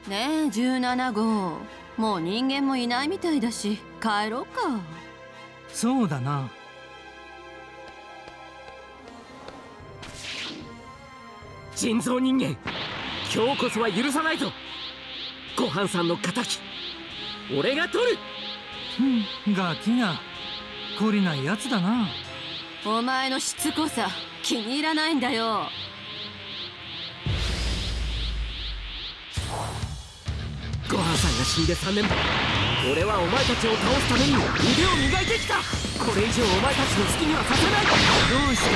ねえ17号、もう人間もいないみたいだし帰ろうか。 そうだな。 人造人間、今日こそは許さないぞ。ごはんさんの敵俺が取る。 ガキが懲りないやつだな。 お前のしつこさ気に入らないんだよ。 ごはんさんが死んで3年。俺はお前たちを倒すために腕を磨いてきた。これ以上お前たちの好きにはさせない。 どうした？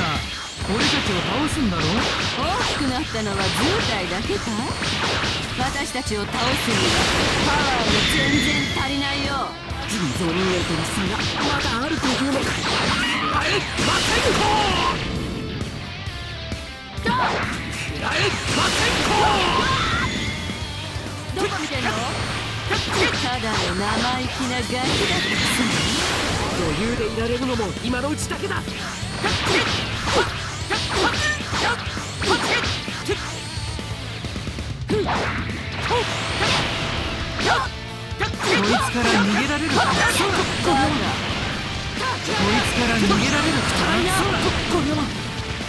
俺たちを倒すんだろ？ 大きくなったのは10体だけかい？私たちを倒すにはパワーが全然足りないよ。 人造人間との差がまだあるというのか。食らえ魔天候！食らえ魔天候！ どこ見てんの？ただの生意気なガキだって余裕でいられるのも今のうちだけだ。 こいつから逃げられるかな。こいつから逃げられるかな。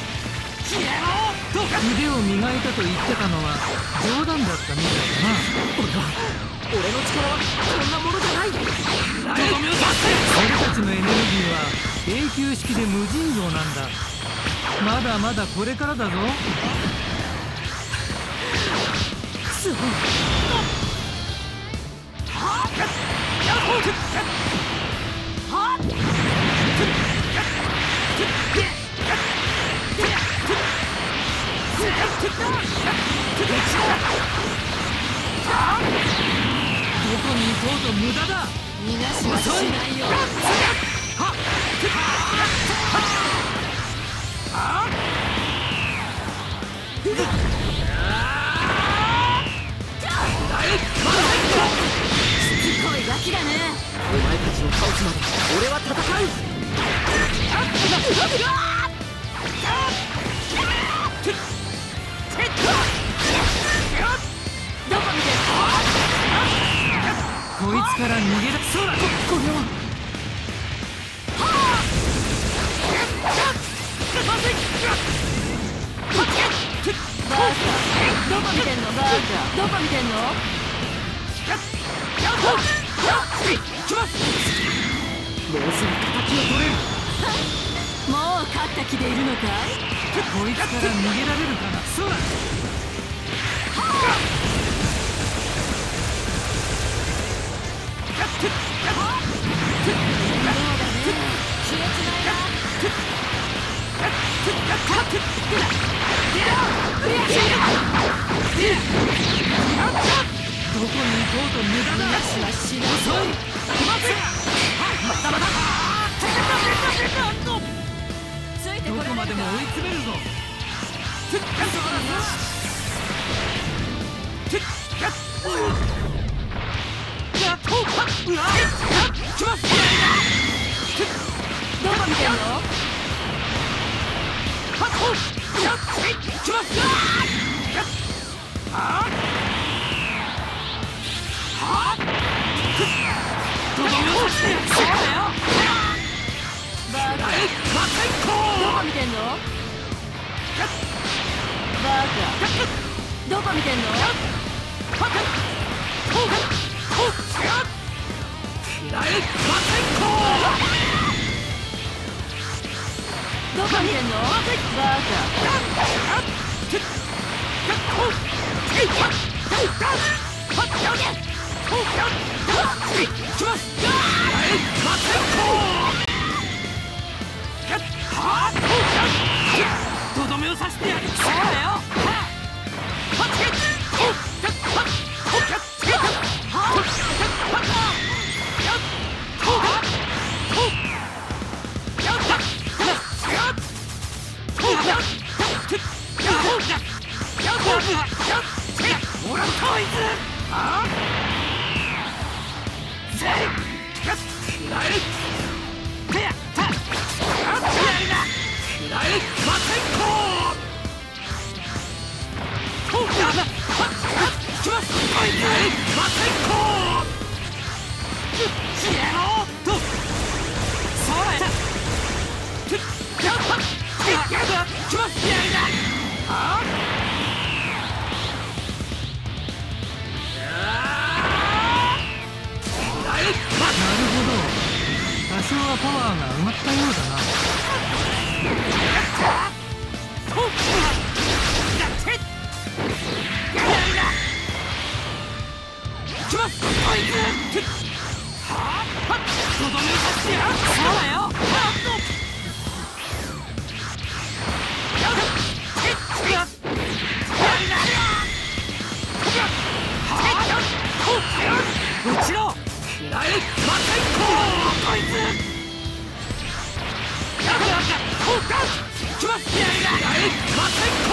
腕を磨いたと言ってたのは冗談だったみたいだな。 俺の力はこんなものじゃない。 俺たちのエネルギーは永久式で無尽蔵なんだ。まだまだこれからだぞ。 くそ。 どこに行こうと無駄だ。 逃がしはしないよ。しつこいガキだね。 お前たちを倒すまで俺は戦う。 どこ見てる？ こいつから逃げられそうだ。これはバーカ、どこ見てんの？バーカ、どこ見てんの？ もうすぐ敵を取れる。 もう勝った気でいるのかい？ こいつから逃げられるかな。そうだ。どこに行こうと無駄だ。 話はしない。 遅い。 ついてこれるか？ どこまでも追い詰めるぞ。 どこ見てんの？そうだよ。バーカ、どこ見てんの？バーカ、どこ見てんの？どこ見てんの？バーとどめを刺してやる。 そうだよ。 パワーが上がったようだな。 きます。こいつはあ、とどめさせてやる。そうだよ。撃ちろ。嫌いませんこいつ。きます。嫌いませんこ。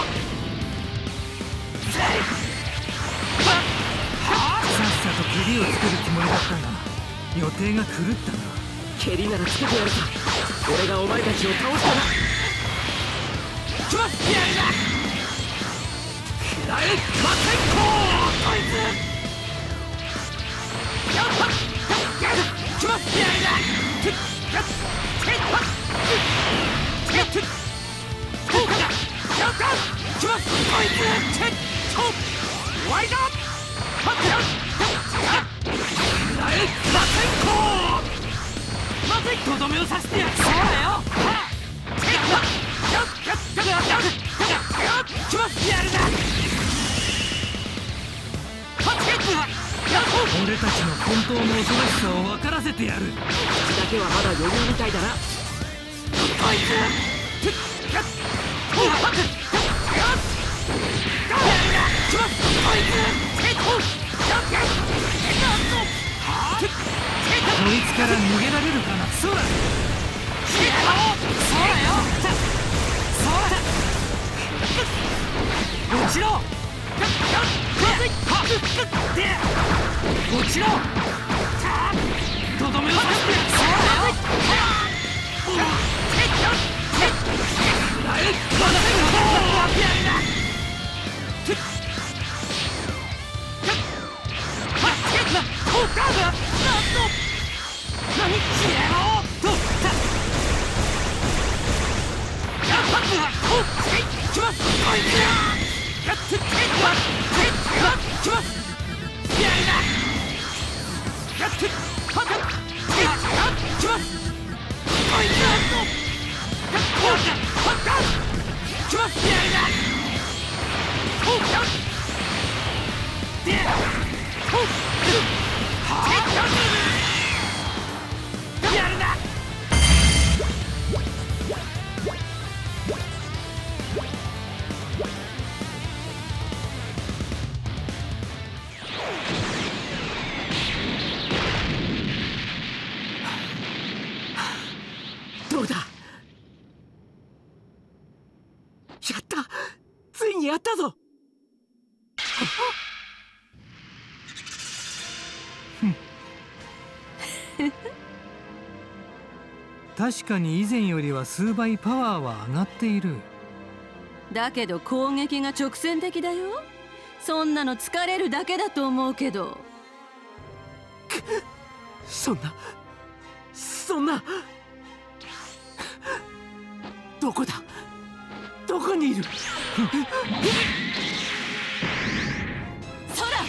さっさと蹴りをつけるつもりだったが予定が狂ったな。 蹴りならつけてやるさ。俺がお前たちを倒したな。きます。嫌いだ。嫌いませんここいつ。きます。嫌いだ。きます。こいつ。ワイドまずい。とどめをさせてやる。そうだよ。きます。やるな。 俺たちの本当の恐ろしさを分からせてやる。 口だけはまだ余裕みたいだな。こいつ。 こいつから逃げられるかな。そうだ。 そうだよ。落ちろ。落ちろ。とどめをさせてやる。そうだよ。どうだ。やった。ついにやったぞ。 確かに以前よりは数倍パワーは上がっている。 だけど攻撃が直線的だよ。そんなの疲れるだけだと思うけど。 そんなどこだ。どこにいる。 そら。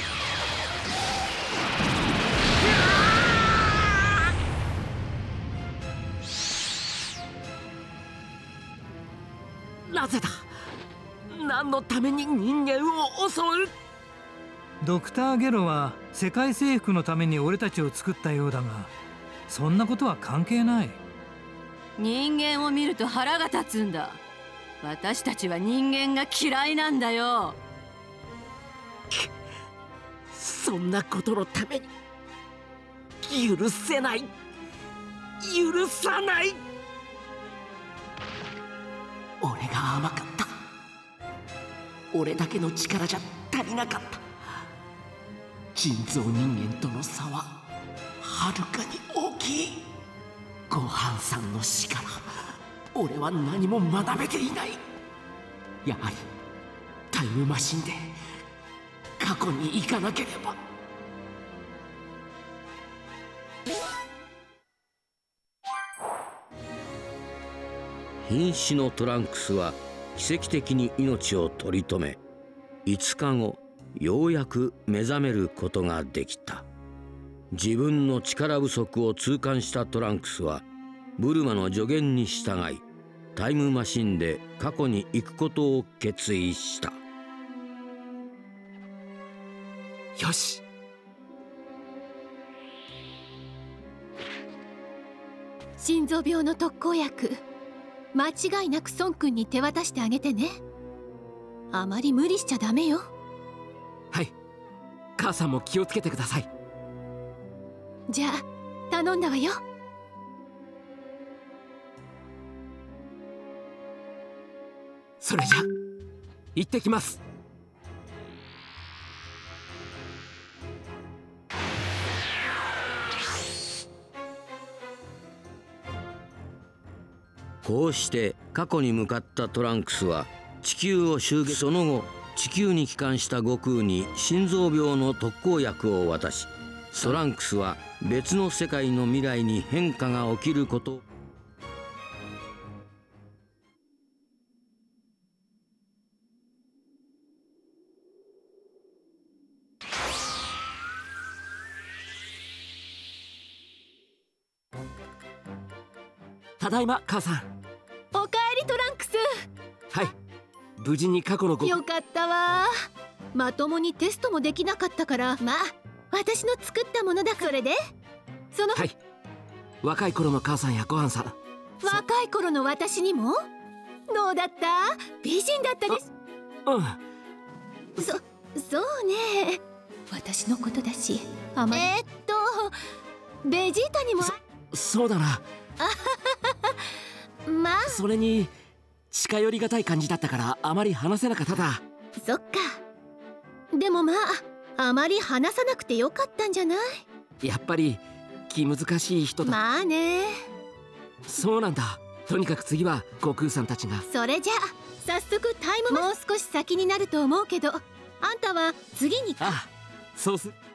なぜだ。何のために人間を襲う。 ドクター・ゲロは世界征服のために俺たちを作ったようだが、そんなことは関係ない。 人間を見ると腹が立つんだ。私たちは人間が嫌いなんだよ。 そんなことのために許せない。許さない。俺が甘かった。俺だけの力じゃ足りなかった。人造人間との差ははるかに大きい。ごはんさんの死から俺は何も学べていない。やはりタイムマシンで過去に行かなければ。 瀕死のトランクスは奇跡的に命を取り留め、5日後ようやく目覚めることができた。 自分の力不足を痛感したトランクスはブルマの助言に従いタイムマシンで過去に行くことを決意した。 よし。 心臓病の特効薬、間違いなく孫君に手渡してあげてね。あまり無理しちゃダメよ。 はい、母さんも気をつけてください。 じゃあ頼んだわよ。 それじゃ行ってきます。 こうして過去に向かったトランクスは地球を襲撃。その後地球に帰還した悟空に心臓病の特効薬を渡し、トランクスは別の世界の未来に変化が起きることを。 ただいま母さん。 おかえりトランクス。 はい、無事に過去のよかったわ。まともにテストもできなかったから、まあ私の作ったものだから。それでその、 はい、若い頃の母さんやごはんさん。 若い頃の私にもどうだった？美人だったです。 うん。 そうね、私のことだし。ベジータにも。 そうだな。 まあそれに近寄りがたい感じだったからあまり話せなかっただ。 そっか。でもまああまり話さなくてよかったんじゃない？ やっぱり気難しい人だ。 まあね。 そうなんだ。とにかく次は悟空さんたちが。 それじゃあ早速タイムもう少し先になると思うけど、あんたは次に。 ああ、そうす。